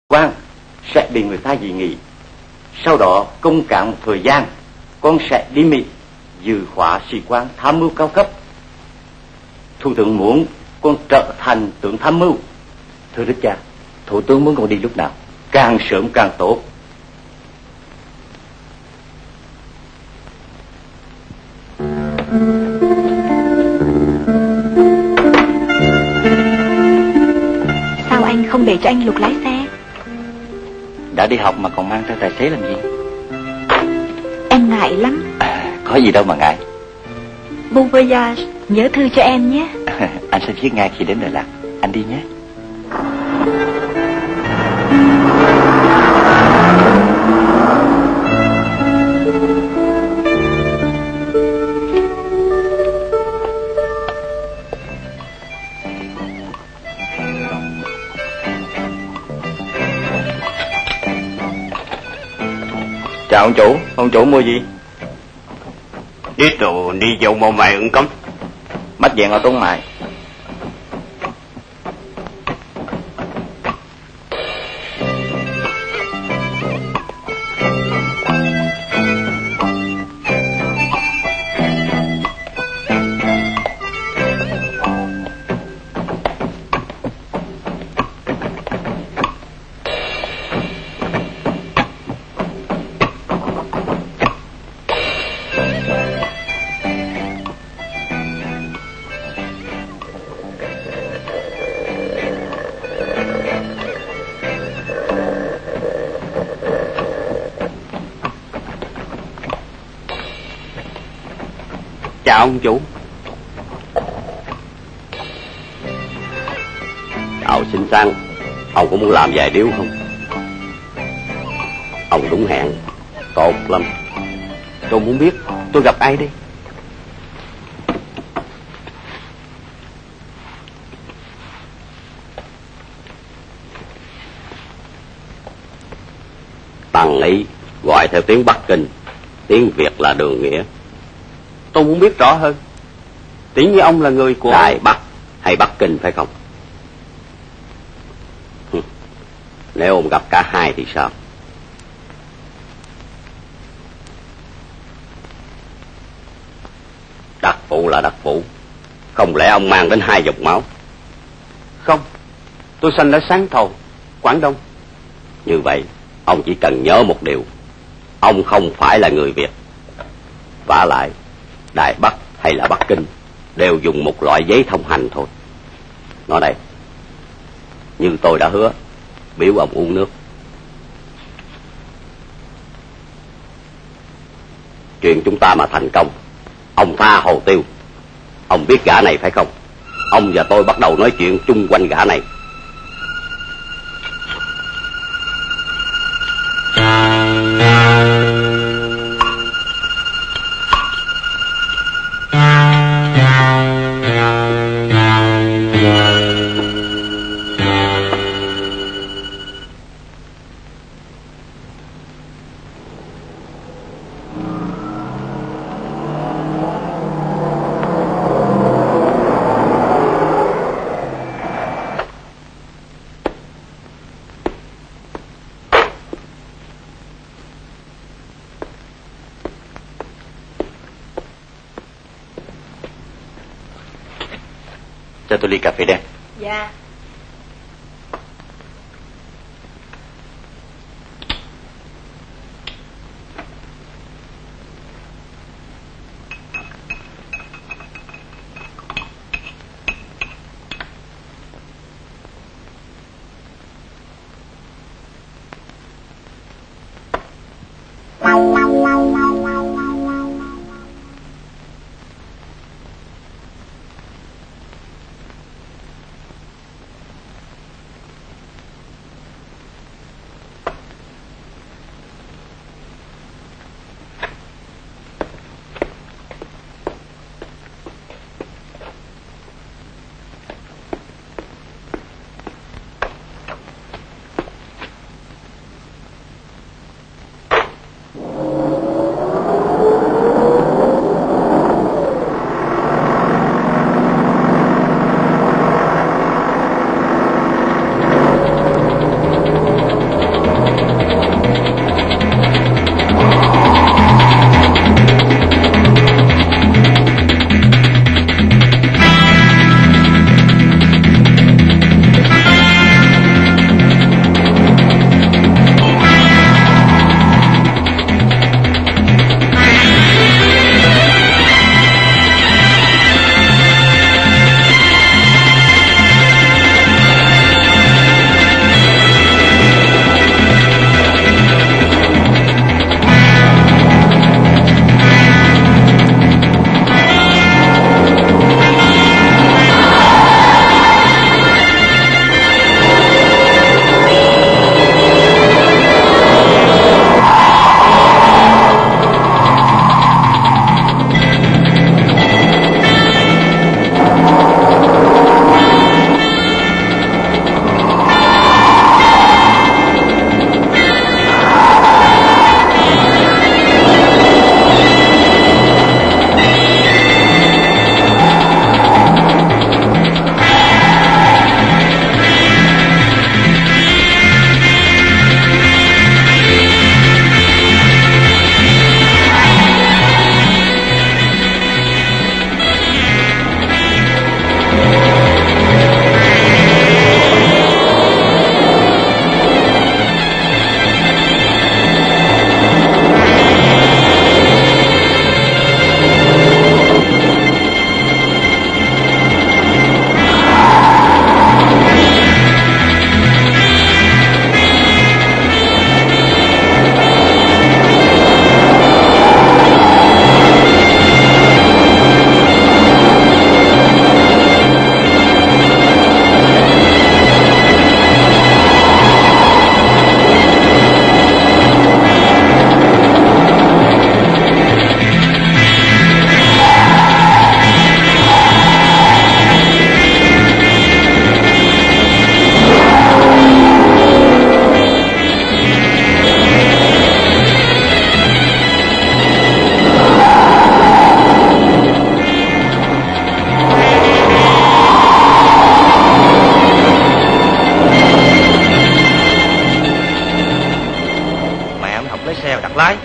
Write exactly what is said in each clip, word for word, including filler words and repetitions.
quan sẽ bị người ta dị nghị. Sau đó công cán một thời gian, con sẽ đi Mỹ dự khóa sĩ quan tham mưu cao cấp. Thủ tướng muốn con trở thành tướng tham mưu. Thưa đức cha, thủ tướng muốn con đi lúc nào? Càng sớm càng tốt. Sao anh không để cho anh Lục lái xe? Đã đi học mà còn mang theo tài xế làm gì? Em ngại lắm. À, có gì đâu mà ngại. Bon voyage, nhớ thư cho em nhé. Anh sẽ viết ngay khi đến Đà Lạt. Anh đi nhé. Chào ông chủ, ông chủ mua gì? Đi tù đi dầu màu mày ứng cấm. Mắt dạng ở tốn mại. Chào ông chủ. Chào xinh xắn. Ông có muốn làm vài điếu không? Ông đúng hẹn. Tốt lắm. Tôi muốn biết tôi gặp ai đi. Bằng ý gọi theo tiếng Bắc Kinh, tiếng Việt là Đường Nghĩa. Tôi muốn biết rõ hơn. Tỷ như ông là người của Đài Bắc hay Bắc Kinh phải không? Nếu ông gặp cả hai thì sao? Đặc phụ là đặc phụ. Không lẽ ông mang đến hai dòng máu? Không, tôi sanh ở Sáng Thầu, Quảng Đông. Như vậy ông chỉ cần nhớ một điều: ông không phải là người Việt. Vả lại Đài Bắc hay là Bắc Kinh đều dùng một loại giấy thông hành thôi. Nó đây. Như tôi đã hứa, biếu ông uống nước. Chuyện chúng ta mà thành công, ông tha Hồ Tiêu. Ông biết gã này phải không? Ông và tôi bắt đầu nói chuyện chung quanh gã này. Cho tôi ly cà phê đen. Dạ. bật lái.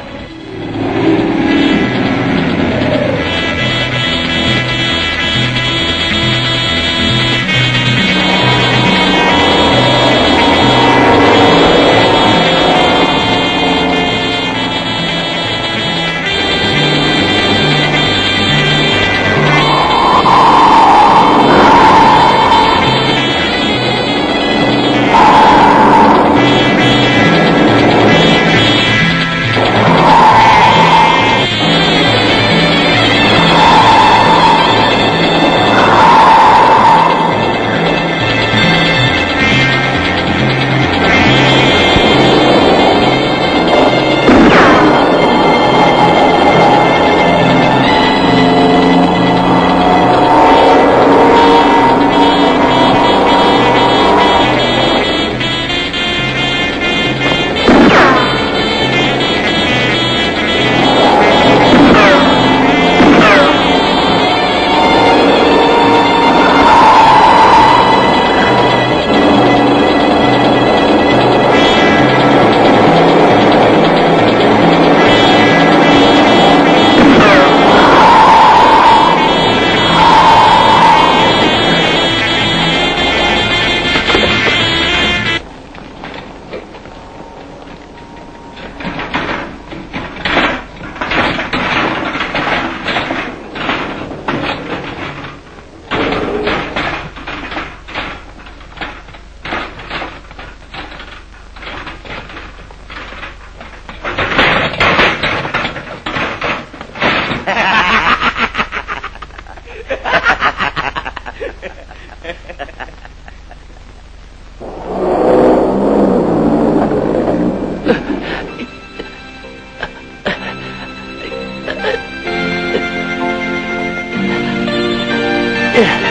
Yeah.